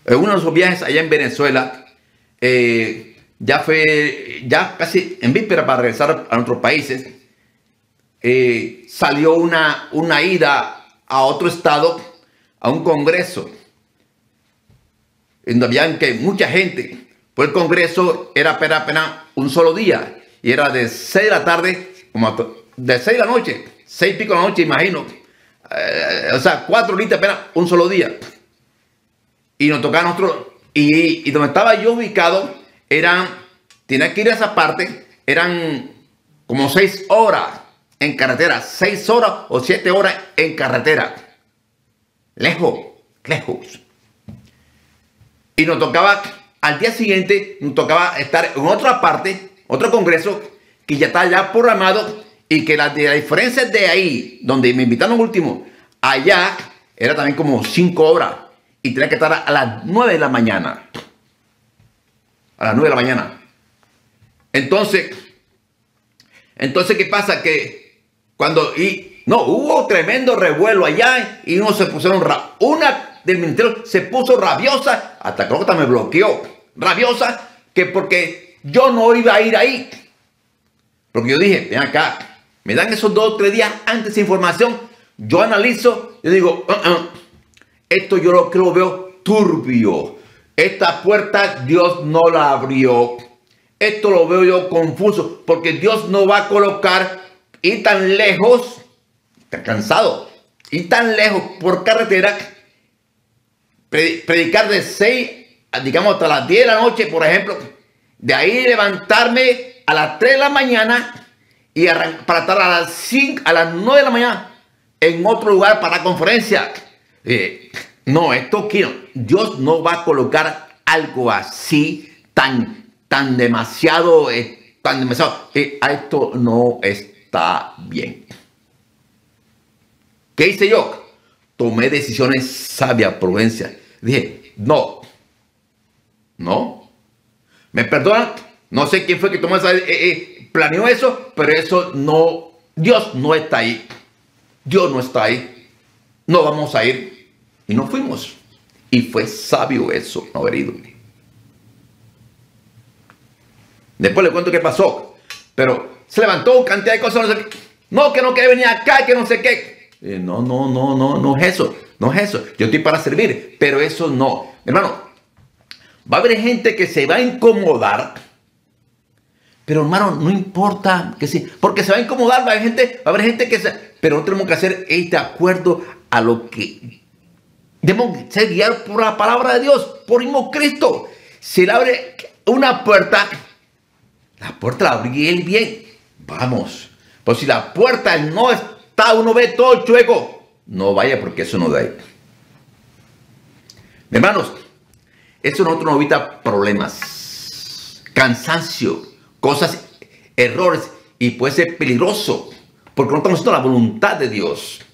En uno de esos viajes allá en Venezuela, ya casi en víspera para regresar a nuestros países, salió una ida a otro estado, a un congreso, en donde había que mucha gente. Pues el congreso era apenas un solo día, y era de 6 de la tarde, de 6 de la noche, 6 y pico de la noche, imagino. O sea, 4 horitas apenas un solo día. Y nos tocaba a nosotros, y donde estaba yo ubicado, tenía que ir a esa parte, eran como 6 horas en carretera, 6 horas o 7 horas en carretera. Lejos. Y nos tocaba, al día siguiente, nos tocaba estar en otra parte, otro congreso, que ya está ya programado, y que la diferencia de ahí, donde me invitaron último, allá, era también como 5 horas. Y tenía que estar a las 9 de la mañana. A las 9 de la mañana. Entonces, ¿qué pasa? Que hubo tremendo revuelo allá, y uno se pusieron, una del ministerio se puso rabiosa, hasta creo que me bloqueó, rabiosa, que porque yo no iba a ir ahí. Porque yo dije, ven acá, me dan esos 2 o 3 días antes de información, yo analizo, yo digo, esto yo lo veo turbio. Esta puerta Dios no la abrió. Esto lo veo yo confuso, porque Dios no va a colocar y tan lejos, está cansado, y tan lejos por carretera, predicar de 6, digamos, hasta las 10 de la noche, por ejemplo. De ahí levantarme a las 3 de la mañana y para estar a las 5, a las 9 de la mañana en otro lugar para la conferencia. No, Dios no va a colocar algo así tan demasiado. Esto no está bien. ¿Qué hice yo? Tomé decisiones sabias, prudencia. Dije, no. ¿Me perdonan? No sé quién fue que tomó planeó eso, pero eso no. Dios no está ahí. Dios no está ahí. No vamos a ir. Y no fuimos. Y fue sabio eso, no haber ido. Después le cuento qué pasó. Pero se levantó cantidad de cosas. No, que no quiere venir acá, que no sé qué. No es eso. No es eso. Yo estoy para servir, pero eso no. Hermano, va a haber gente que se va a incomodar. Pero hermano, no importa que sí. Porque se va a incomodar, va a haber gente que se... Pero no tenemos que hacer de acuerdo a lo que... Debemos ser guiados por la palabra de Dios, por el mismo Cristo. Si le abre una puerta, la puerta la abre él bien. Vamos. Pues si la puerta no está, uno ve todo chueco, no vaya, porque eso no da ahí. Hermanos, eso nosotros nos evita problemas, cansancio, cosas, errores, y puede ser peligroso, porque no estamos haciendo la voluntad de Dios.